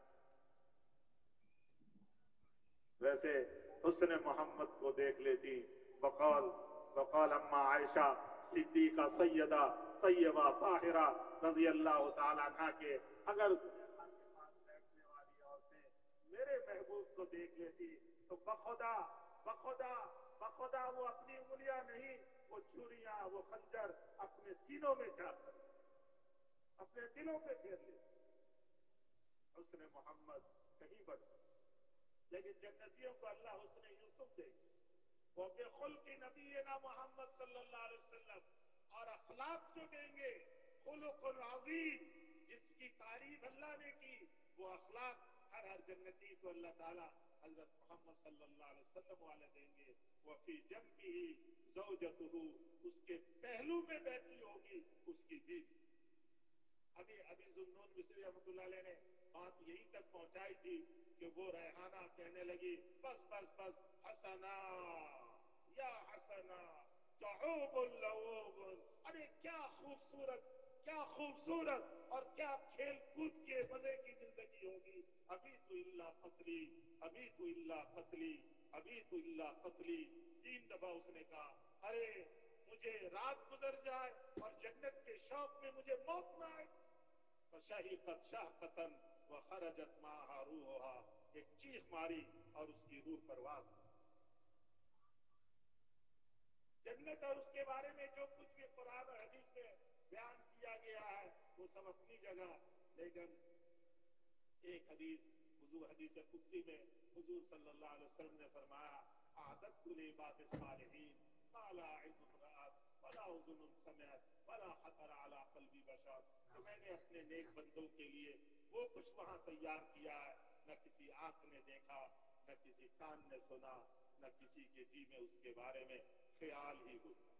वैसे हुस्न मोहम्मद को देख लेती बकौल बकौल अम्मा आयशा सिद्दीका सैयदा तैयबा ताहिरा रजी अल्लाह तआला अन्हा के, अगर जुलेखा के पास बैठने वाली औरतें मेरे महबूब को देख लेती तो बखुदा बखुदा बखुदा वो अपनी उंगलियां नहीं, वो छुरियां वो खंजर अपने सीनों में जाकर अपने दिलों पे फेर लेती। हुस्न मोहम्मद कहीं बढ़ता, लेकिन जन्नतियों को अल्लाह हुस्न यूसुफ देगा। वो बेखुल की नबी ना मोहम्मद सल्लल्लाहु अलैहि वसल्लम और अखलाक जो देंगे, खुलुकुल अज़ीम, जिसकी तारीफ अल्लाह ने की, वो अखलाक हर हर जन्नती को अल्लाह ताला हजरत मोहम्मद सल्लल्लाहु अलैहि वसल्लम वाले देंगे। वफी जंबिही ज़ौजतुहु, उसके पहलू में बैठी होगी उसकी बीवी। अभी अभी ज़ुन्नून मिस्री रहमतुल्लाह अलैह ने बात यही तक पहुंचाई थी कि वो रेहाना कहने लगी बस बस बस हसना या हसना तऊबुल लऊबुल, अरे क्या खूबसूरत क्या खूबसूरत और क्या खेल कूद के मजे की जिंदगी होगी। अभी तो इल्ला कत्ली अभी तो इल्ला कत्ली अभी तो इल्ला कत्ली, तीन दफा उसने कहा अरे मुझे रात गुजर जाए और जन्नत के शौक में मुझे मौत ना आए। फशहिकत शहकतन व खरजत माहा रूहुहा, एक चीख मारी और उसकी रूह परवाज। जन्नत और उसके बारे में जो कुछ भी कुरान और हदीस में बयान किया गया है वो सब अपनी जगह, लेकिन एक हदीस हुजूर हदीस कुदसी में हुजूर सल्लल्लाहु अलैहि वसल्लम ने फरमाया आदतु लिबाद सालिहीन ला इल्म रअत वला उज़ुन समिअत वला खतर अला क़ल्बी बशर, तो मैंने अपने नेक बंदों के लिए वो कुछ वहां तैयार किया है, न किसी आंख ने देखा, न किसी कान ने सुना, न किसी के जी में उसके बारे में ख्याल ही गुजरा।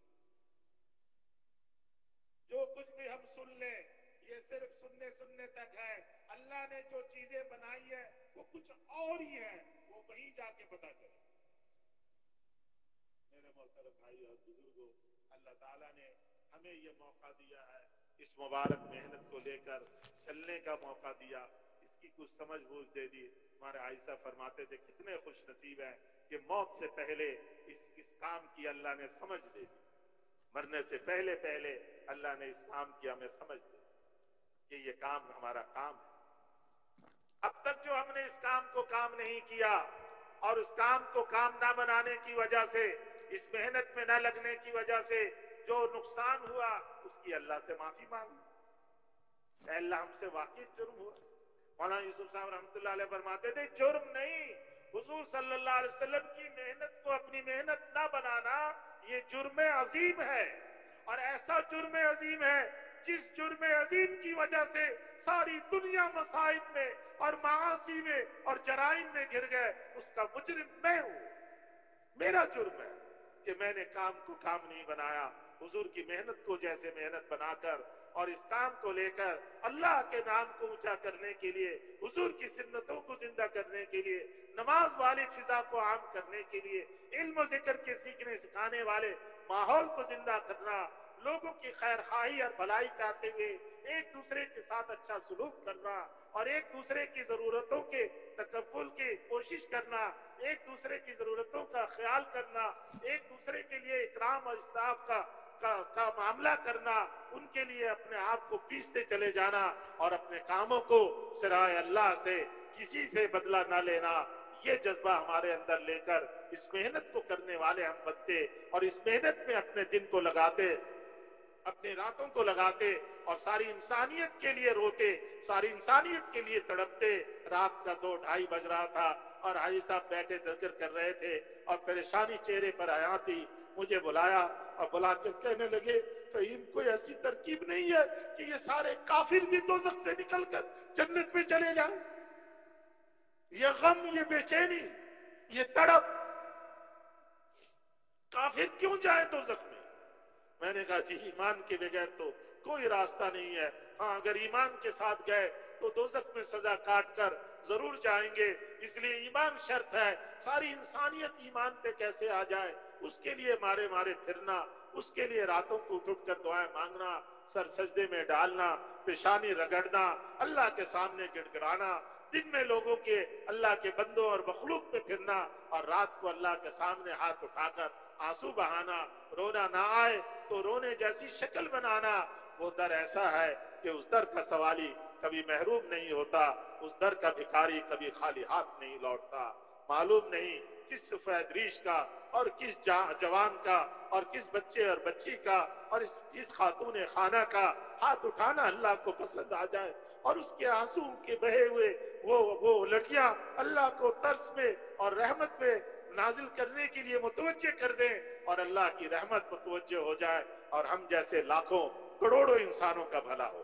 जो कुछ भी हम सुन ले ये सिर्फ सुनने सुनने तक है। अल्लाह ने जो चीजें बनाई है वो कुछ और ही है, वो वहीं जाके पता चले। मेरे मोहतरम भाई और बुजुर्गों, अल्लाह ताला ने हमें ये मौका दिया है, इस मुबारक मेहनत को लेकर चलने का मौका दिया, इसकी कुछ समझ बूझ दे दी। हमारे आयशा फरमाते थे कितने खुश नसीब हैं कि मौत से पहले इस इस काम की अल्लाह ने समझ दे दी, मरने से पहले पहले अल्लाह ने इस काम की हमें समझ दे दी कि ये काम हमारा काम है। अब तक जो हमने इस काम को काम नहीं किया और उस काम को काम ना बनाने की वजह से, इस मेहनत में न लगने की वजह से जो नुकसान हुआ उसकी अल्लाह से माफी मांगी। अल्लाह हमसे वाकई जुर्म हुआ। मौलाना यूसुफ साहब रहमतुल्लाह अलैह फरमाते थे जुर्म नहीं, हुजूर सल्लल्लाहु अलैहि वसल्लम की मेहनत को अपनी मेहनत ना बनाना ये जुर्म अजीम है। और ऐसा जुर्म अजीम है जिस जुर्म अजीम की वजह से सारी दुनिया मसाइब में और मासी में और जराइम में गिर गए, उसका मुजरिम मैं हूं। मेरा जुर्म है कि मैंने काम को काम नहीं बनाया, हुजूर की मेहनत को जैसे मेहनत बनाकर और इस काम को लेकर अल्लाह के नाम को ऊंचा करने के लिए, हुजूर की सुन्नतों को जिंदा करने के लिए, नमाज वाली फिजा को आम करने के लिए, इल्म जिक्र के सीखने सिखाने वाले माहौल को जिंदा करना, लोगों की खैर खाही और भलाई चाहते हुए एक दूसरे के साथ अच्छा सलूक करना और एक दूसरे की जरूरतों के तकफ्फुल की कोशिश करना, एक दूसरे की जरूरतों का ख्याल करना, एक दूसरे के लिए इकराम और इंसाफ का का, का मामला करना, उनके लिए अपने आप को पीसते चले जाना और अपने कामों को सिराए अल्लाह से किसी से बदला ना लेना, ये जज्बा हमारे अंदर लेकर इस मेहनत को करने वाले हम बनते और इस मेहनत में अपने दिन को लगाते, अपने रातों को लगाते और सारी इंसानियत के लिए रोते, सारी इंसानियत के लिए तड़पते। रात का दो ढाई बज रहा था और हाजी साहब बैठे जिक्र कर रहे थे और परेशानी चेहरे पर आया थी। मुझे बुलाया और बुलाकर कहने लगे फहीम कोई ऐसी तरकीब नहीं है कि ये सारे काफिर भी दोज़ख से निकलकर जन्नत में चले जाएं? ये गम, ये बेचैनी, ये तड़प, काफिर क्यों जाए दोज़ख में? मैंने कहा जी ईमान के बगैर तो कोई रास्ता नहीं है। हाँ, अगर ईमान के साथ गए तो दोज़ख में सजा काट कर ضرور جائیں گے. اس لیے ایمان شرط ہے. ساری انسانیت ایمان پہ کیسے آ جائے اس کے لیے مارے مارے پھرنا, اس کے لیے راتوں کو اٹھ اٹھ کر دعائیں مانگنا, سر سجدے میں ڈالنا, پیشانی رگڑنا, اللہ کے سامنے گڑ گڑانا, دن میں لوگوں کے اللہ کے بندوں اور مخلوق پہ پھرنا, اور رات کو اللہ کے سامنے ہاتھ اٹھا کر آنسو بہانا, رونا نہ آئے تو رونے جیسی شکل بنانا. وہ در ایسا ہے کہ اس در کا سوالی کبھی محروم نہیں ہوتا, اس در کا بھکاری کبھی خالی ہاتھ نہیں لوٹتا. معلوم نہیں کس سفید ریش کا اور کس جوان کا اور کس بچے اور بچی کا اور کس خاتون خانہ کا ہاتھ اٹھانا اللہ کو پسند آ جائے, اور اس کے آنسو کے بہے ہوئے وہ وہ لڑکیاں اللہ کو ترس میں اور رحمت میں نازل کرنے کے لیے متوجہ کر دیں, اور اللہ کی رحمت متوجہ ہو جائے, اور ہم جیسے لاکھوں کروڑوں انسانوں کا بھلا ہو.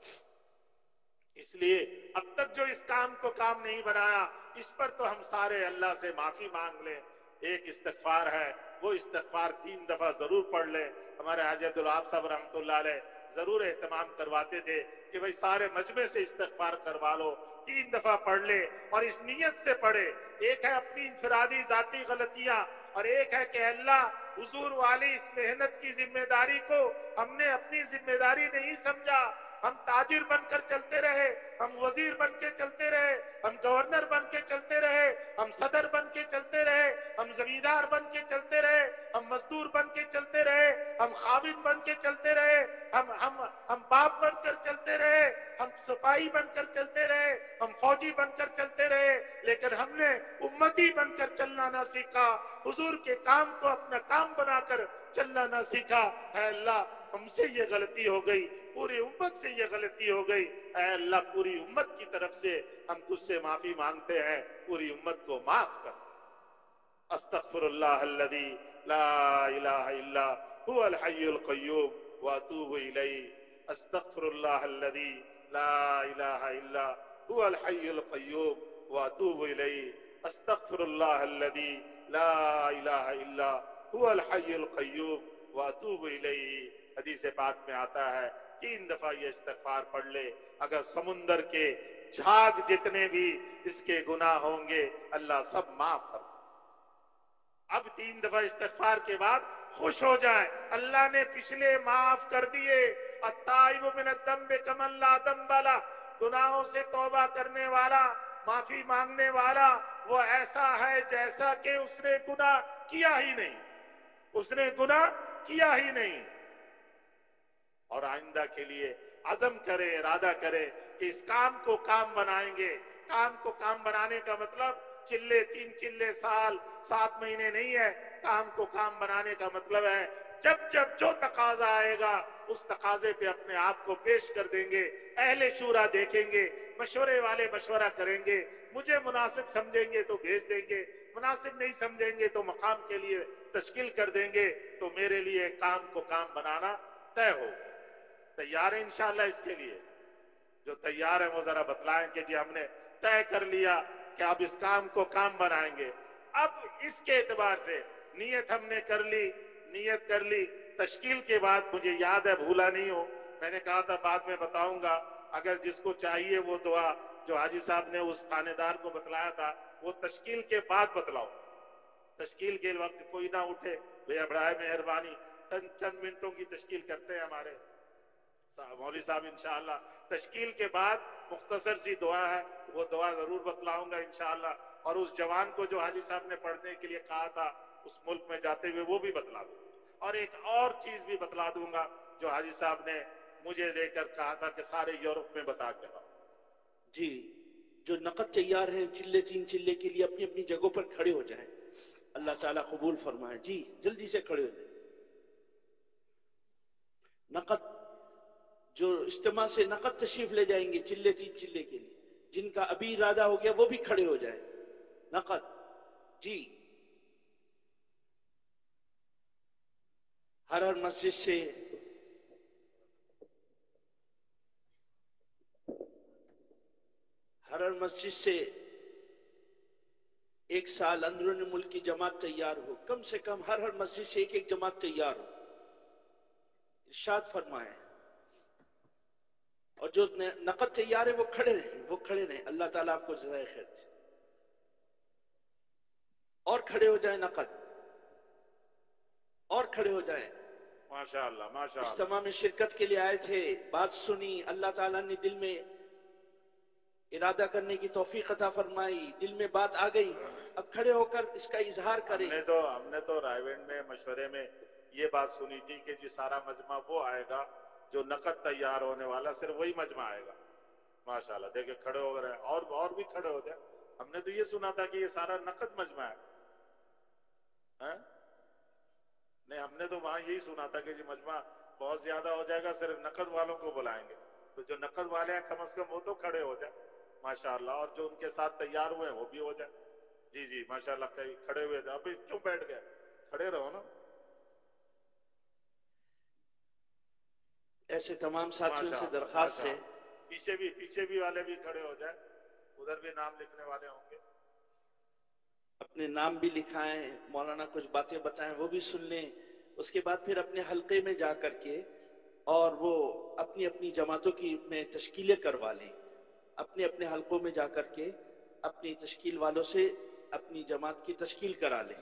اس لیے اب تک جو اس کام کو کام نہیں بنایا, اس پر تو ہم سارے اللہ سے معافی مانگ لیں. ایک استغفار ہے, وہ استغفار تین دفعہ ضرور پڑھ لیں. ہمارے حاجی عبدالوہاب صاحب رحمۃ اللہ علیہ ضرور اہتمام کرواتے تھے کہ بھئی سارے مجمع سے استغفار کروا لو, تین دفعہ پڑھ لے, اور اس نیت سے پڑھے. ایک ہے اپنی انفرادی ذاتی غلطیاں, اور ایک ہے کہ اللہ حضور والی اس محنت کی ذمہ داری کو ہم نے اپنی ذمہ داری نہیں سمجھا. ہم تاجر بن کر چلتے رہے, ہم وزیر بن کے چلتے رہے, ہم گورنر بن کے چلتے رہے, ہم صدر بن کے چلتے رہے, ہم زمیندار بن کے چلتے رہے, ہم مزدور بن کے چلتے رہے, ہم خاوند بن کے چلتے رہے, ہم ہم ہم باپ بن کر چلتے رہے, ہم سپاہی بن کر چلتے رہے, ہم فوجی بن کر چلتے رہے, لیکن ہم نے امتی بن کر چلنا نہ سیکھا, حضور کے کام کو اپنا کام بنا کر چلنا نہ سیکھا. اے اللہ ہم سے یہ غلطی ہو گئی, پوری امت سے یہ غلطی ہو گئی. اے اللہ پوری امت کی طرف سے ہم تجھ سے معافی مانگتے ہیں, پوری امت کو معاف کر. استغفر اللہ الذی لا الہ الا هو الحی القیوم واتوب الیہ. استغفر اللہ الذی لا الہ الا هو الحی القیوم واتوب الیہ. استغفر اللہ الذی لا الہ الا هو الحی القیوم واتوب الیہ. حدیث پاک میں آتا ہے تین دفعہ یہ استغفار پڑھ لے, اگر سمندر کے جھاگ جتنے بھی اس کے گناہ ہوں گے اللہ سب معاف کر. اب تین دفعہ استغفار کے بعد خوش ہو جائیں, اللہ نے پچھلے معاف کر دیے. التائب من الذنب کمن لا ذنب لہ, گناہوں سے توبہ کرنے والا, معافی مانگنے والا وہ ایسا ہے جیسا کہ اس نے گناہ کیا ہی نہیں, اس نے گناہ کیا ہی نہیں. اور آئندہ کے لیے عزم کرے, ارادہ کرے کہ اس کام کو کام بنائیں گے. کام کو کام بنانے کا مطلب چلے تین چلے سال سات مہینے نہیں ہے. کام کو کام بنانے کا مطلب ہے جب جب جو تقاضا آئے گا اس تقاضے پہ اپنے آپ کو پیش کر دیں گے. اہل شورا دیکھیں گے, مشورے والے مشورہ کریں گے, مجھے مناسب سمجھیں گے تو بھیج دیں گے, مناسب نہیں سمجھیں گے تو مقام کے لیے تشکیل کر دیں گے. تو میرے لیے کام کو کام بنانا طے ہو. تیار ہیں انشاءاللہ اس کے لیے؟ جو تیار ہیں وہ ذرا بتلائیں کہ جی ہم نے طے کر لیا کہ اب اس کام کو کام بنائیں گے. اب اس کے اعتبار سے نیت ہم نے کر لی, نیت کر لی. تشکیل کے بعد مجھے یاد ہے, بھولا نہیں ہوں, میں نے کہا تھا بعد میں بتاؤں گا. اگر جس کو چاہیے وہ دعا جو حاجی صاحب نے اس تھانے دار کو بتلایا تھا وہ تشکیل کے بعد بتلاؤ. تشکیل کے وقت کوئی نہ اٹھے, بھیا بڑائے مہربانی, چند منٹوں کی تشکیل کرتے ہیں ہمارے مولوی صاحب انشاءاللہ. تشکیل کے بعد مختصر سی دعا ہے, وہ دعا ضرور بتلاؤں گا انشاءاللہ. اور اس جوان کو جو حاجی صاحب نے پڑھنے کے لیے کہا تھا اس ملک میں جاتے ہوئے وہ بھی بتلا دوں. اور ایک اور چیز بھی بتلا دوں گا جو حاجی صاحب نے مجھے دے کر کہا تھا کہ سارے یورپ میں بتا کے رہا. جی, جو نقد تیار ہیں چلے چین چلے کے لیے اپنی اپنی جگہوں پر کھڑے ہو جائیں, اللہ تعالیٰ قبول فرمائے. جی جلدی سے کھڑے ہو جائیں. نقد جو اجتماع سے نقد تشریف لے جائیں گے چلے چین چلے کے لیے, جن کا ابھی ارادہ ہو گیا وہ بھی کھڑے ہو جائیں. نقد جی ہر ہر مسجد سے ہر ہر مسجد سے ایک سال اندرون ملک کی جماعت تیار ہو, کم سے کم ہر ہر مسجد سے ایک ایک جماعت تیار ہو. ارشاد فرمائے اور جو نقد تیار ہے وہ کھڑے رہیں، وہ کھڑے رہیں، اللہ تعالیٰ آپ کو جزائے خیر دے. اور کھڑے ہو جائیں نقد، اور کھڑے ہو جائیں. ماشاء اللہ ماشاء اللہ. اجتماع میں شرکت کے لیے آئے تھے، بات سنی، اللہ تعالیٰ نے دل میں ارادہ کرنے کی توفیق عطا فرمائی، دل میں بات آ گئی، اب کھڑے ہو کر اس کا اظہار کریں. ہم نے تو ہم نے تو رائے وینڈ میں مشورے میں یہ بات سنی تھی کہ جی سارا مجمع وہ آئے گا جو نقد تیار ہونے والا، صرف وہی مجمع آئے گا. ماشاءاللہ دیکھیں کھڑے ہو گئے، اور اور بھی کھڑے ہو جائیں. ہم نے تو یہ سنا تھا کہ یہ سارا نقد مجمع ہے. ہاں؟ نہیں، ہم نے تو وہاں یہی سنا تھا کہ جی مجمع بہت زیادہ ہو جائے گا، صرف نقد والوں کو بلائیں گے. تو جو نقد والے ہیں کم از کم وہ تو کھڑے ہو جائیں ماشاءاللہ، اور جو ان کے ساتھ تیار ہوئے ہیں وہ بھی ہو جائیں. جی جی ماشاءاللہ. کئی کھڑے ہوئے تھے، ابھی کیوں بیٹھ گئے؟ کھڑے رہو نا. ایسے تمام ساتھیوں سے ماشاءاللہ، درخواست ہے، ماشاءاللہ. پیچھے بھی پیچھے بھی والے بھی کھڑے ہو جائیں، ادھر بھی نام لکھنے والے ہوں گے. اپنے نام بھی لکھائیں، مولانا کچھ باتیں بتائیں وہ بھی سن لیں. اس کے بعد پھر اپنے حلقے میں جا کر کے اور وہ اپنی اپنی جماعتوں کی میں تشکیلیں کروا لیں. اپنے اپنے حلقوں میں جا کر کے اپنی تشکیل والوں سے اپنی جماعت کی تشکیل کرا لیں.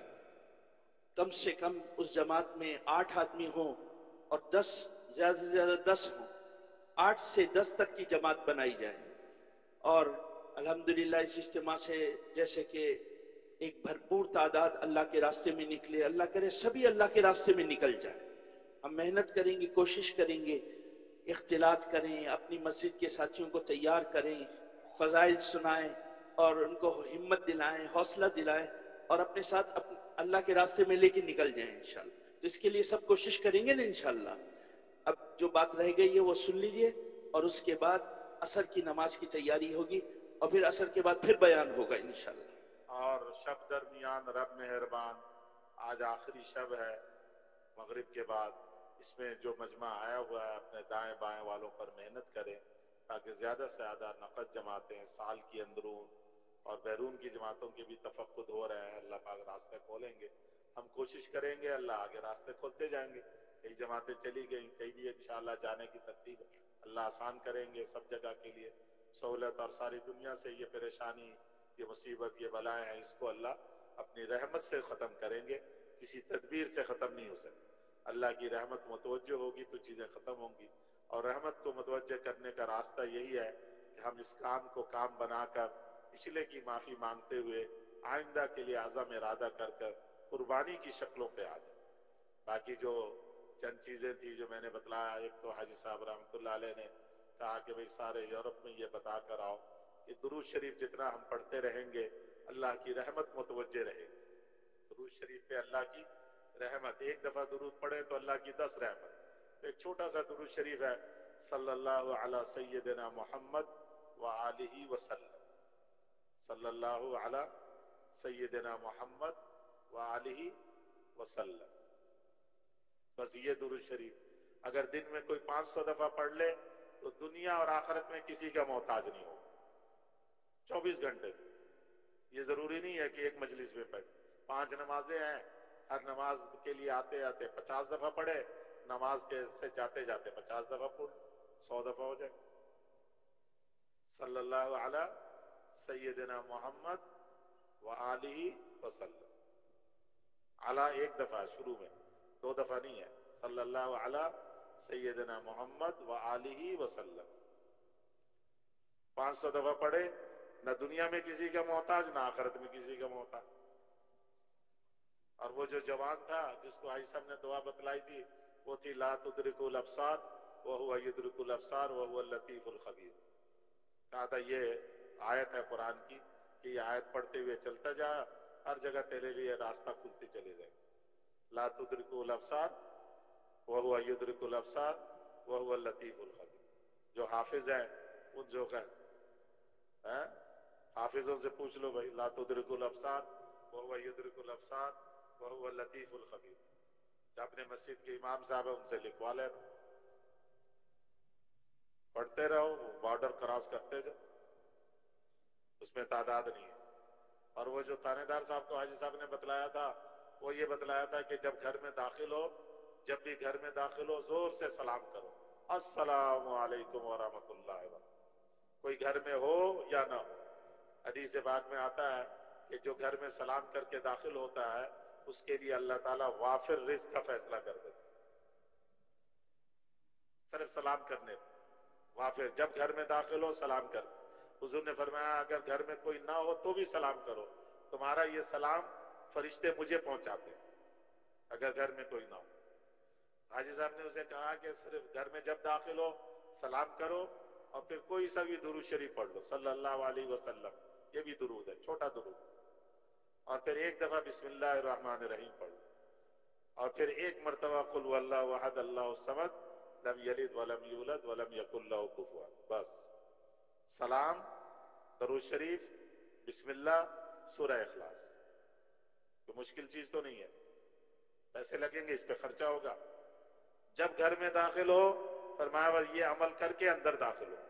کم سے کم اس جماعت میں آٹھ آدمی ہوں اور دس زیادہ سے زیادہ دس ہوں، آٹھ سے دس تک کی جماعت بنائی جائے. اور الحمدللہ اس اجتماع سے جیسے کہ ایک بھرپور تعداد اللہ کے راستے میں نکلے، اللہ کرے سبھی اللہ کے راستے میں نکل جائے. ہم محنت کریں گے، کوشش کریں گے، اختلاط کریں، اپنی مسجد کے ساتھیوں کو تیار کریں، فضائل سنائیں اور ان کو ہمت دلائیں، حوصلہ دلائیں اور اپنے ساتھ اللہ کے راستے میں لے کے نکل جائیں انشاءاللہ. تو اس کے لیے سب کوشش کریں گے نا انشاءاللہ. اب جو بات رہ گئی ہے وہ سن لیجئے، اور اس کے بعد عصر کی نماز کی تیاری ہوگی اور پھر عصر کے بعد پھر بیان ہوگا انشاءاللہ. اور شب درمیان رب مہربان، آج آخری شب ہے مغرب کے بعد. اس میں جو مجمع آیا ہوا ہے اپنے دائیں بائیں والوں پر محنت کریں تاکہ زیادہ سے زیادہ نقد جماعتیں سال کی اندرون اور بیرون کی جماعتوں کے بھی تفقد ہو رہے ہیں. اللہ پاک راستے کھولیں گے، ہم کوشش کریں گے، اللہ آگے راستے کھولتے جائیں گے. کئی جماعتیں چلی گئیں، کئی بھی انشاءاللہ جانے کی ترتیب اللہ آسان کریں گے. سب جگہ کے لیے سہولت، اور ساری دنیا سے یہ پریشانی، یہ مصیبت، یہ بلائیں ہیں، اس کو اللہ اپنی رحمت سے ختم کریں گے. کسی تدبیر سے ختم نہیں ہو سکتی. اللہ کی رحمت متوجہ ہوگی تو چیزیں ختم ہوں گی، اور رحمت کو متوجہ کرنے کا راستہ یہی ہے کہ ہم اس کام کو کام بنا کر پچھلے کی معافی مانگتے ہوئے آئندہ کے لیے عزم ارادہ کر کر قربانی کی شکلوں پہ آ جائیں. باقی جو چند چیزیں تھی جو میں نے بتلایا، ایک تو حاجی صاحب رحمۃ اللہ علیہ نے کہا کہ بھئی سارے یورپ میں یہ بتا کر آؤ کہ درود شریف جتنا ہم پڑھتے رہیں گے اللہ کی رحمت متوجہ رہے گی. درود شریف پہ اللہ کی رحمت، ایک دفعہ درود پڑھیں تو اللہ کی دس رحمت. ایک چھوٹا سا درود شریف ہے، صلی اللہ علی سیدنا محمد وآلہ وسلم، صلی اللہ علی سیدنا محمد وآلہ وسلم. بس یہ درود شریف اگر دن میں کوئی پانچ سو دفعہ پڑھ لے تو دنیا اور آخرت میں کسی کا محتاج نہیں ہو. چوبیس گھنٹے میں. یہ ضروری نہیں ہے کہ ایک مجلس میں پڑھ. پانچ نمازیں ہیں، ہر نماز کے لیے آتے آتے پچاس دفعہ پڑھے، نماز کے سے جاتے جاتے پچاس دفعہ پڑھ، سو دفعہ ہو جائے. صلی اللہ علی سیدنا محمد وآلہ وسلم. علی ایک دفعہ شروع میں، دو دفعہ نہیں ہے. صلی اللہ علی سیدنا محمد وآلہ وسلم. پانچ سو دفعہ پڑھے، نہ دنیا میں کسی کا محتاج نہ آخرت میں کسی کا محتاج. اور وہ جو جوان تھا جس کو حاجی صاحب نے دعا بتلائی تھی وہ تھی لا تدرک الابصار وہو یدرک الابصار وہو اللطیف الخبیر. کہا تھا یہ آیت ہے قرآن کی کہ یہ آیت پڑھتے ہوئے چلتا جا، ہر جگہ تیرے لیے راستہ کھلتے چلے جائے. لا تدرک الابصار وہو یدرک الابصار وہو اللطیف الخبیر. جو حافظ ہیں ان جو کہ حافظوں سے پوچھ لو بھائی، لا تدرک الابصار وہو یدرک الابصار وہو اللطیف الخبیر. جو اپنے مسجد کے امام صاحب ہیں ان سے لکھوا لینا، پڑھتے رہو، بارڈر کراس کرتے جاؤ، اس میں تعداد نہیں ہے. اور وہ جو تانے دار صاحب کو حاجی صاحب نے بتلایا تھا وہ یہ بتلایا تھا کہ جب گھر میں داخل ہو، جب بھی گھر میں داخل ہو زور سے سلام کرو، अस्सलामु अलैकुम व रहमतुल्लाहि व बरकातुहू। कोई घर में हो या ना हो, हदीस पाक में आता है कि जो घर में सलाम करके दाखिल होता है उसके लिए अल्लाह ताला वाफिर रिस्क का फैसला कर देता है। सिर्फ सलाम करने पर वाफिर, जब घर में दाखिल हो सलाम कर। हुजूर ने फरमाया अगर घर में कोई ना हो तो भी सलाम करो, तुम्हारा ये सलाम फरिश्ते मुझे पहुंचाते हैं, अगर घर में कोई ना हो। हाजी साहब ने उसे कहा कि सिर्फ घर में जब दाखिल हो सलाम करो और फिर कोई सा भी दुरूद शरीफ पढ़ लो, सल्लल्लाहु अलैहि वसल्लम, ये भी दुरूद है, छोटा दुरूद, और फिर एक दफा बिस्मिल्लाहिर रहमानिर रहीम पढ़ लो, और फिर एक मर्तबा कुल हुवल्लाहु अहद अल्लाहु समद लम यलिद वलम यूलद वलम यकुल लहू कुफुवन। बस सलाम, दरूद शरीफ, बिस्मिल्लाह, सूरह इखलास। तो मुश्किल चीज तो नहीं है, पैसे लगेंगे, इस पे खर्चा होगा। जब घर में दाखिल हो फरमाया बस ये अमल करके अंदर दाखिल हो।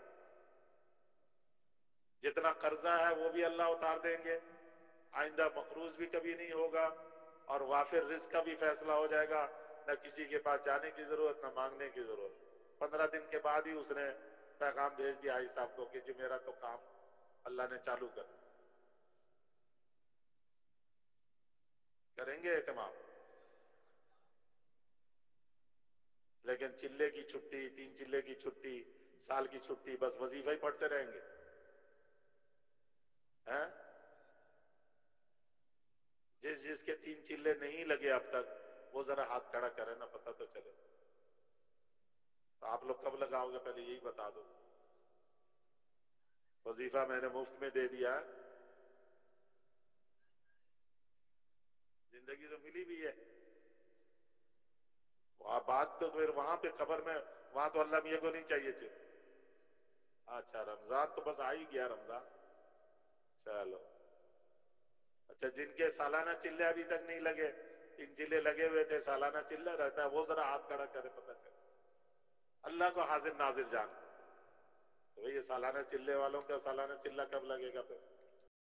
जितना कर्जा है वो भी अल्लाह उतार देंगे, आइंदा मकरूज भी कभी नहीं होगा, और वाफिर रिस्क का भी फैसला हो जाएगा। न किसी के पास जाने की जरूरत, न मांगने की जरूरत। पंद्रह दिन के बाद ही उसने पैगाम भेज दिया हाजी साहब को कि जी मेरा तो काम अल्लाह ने चालू कर। करेंगे एहतमाम। लेकिन चिल्ले की छुट्टी, तीन चिल्ले की छुट्टी, साल की छुट्टी, बस वजीफा ही पढ़ते रहेंगे हैं? जिस जिसके तीन चिल्ले नहीं लगे अब तक वो जरा हाथ खड़ा करे ना, पता तो चले। तो आप लोग कब लगाओगे पहले यही बता दो। वजीफा मैंने मुफ्त में दे दिया, जिंदगी तो मिली भी है। बात तो फिर वहां पे खबर में, वहां तो अल्लाह मियां को नहीं चाहिए थे। अच्छा रमजान तो बस आ ही गया रमजान, चलो। अच्छा जिनके सालाना चिल्ले अभी तक नहीं लगे, तीन चिल्ले लगे हुए थे, सालाना चिल्ला रहता है, वो जरा हाथ खड़ा करे, पता चले। अल्लाह को हाजिर नाजिर जान। तो ये सालाना चिल्ले वालों का सालाना चिल्ला कब लगेगा फिर?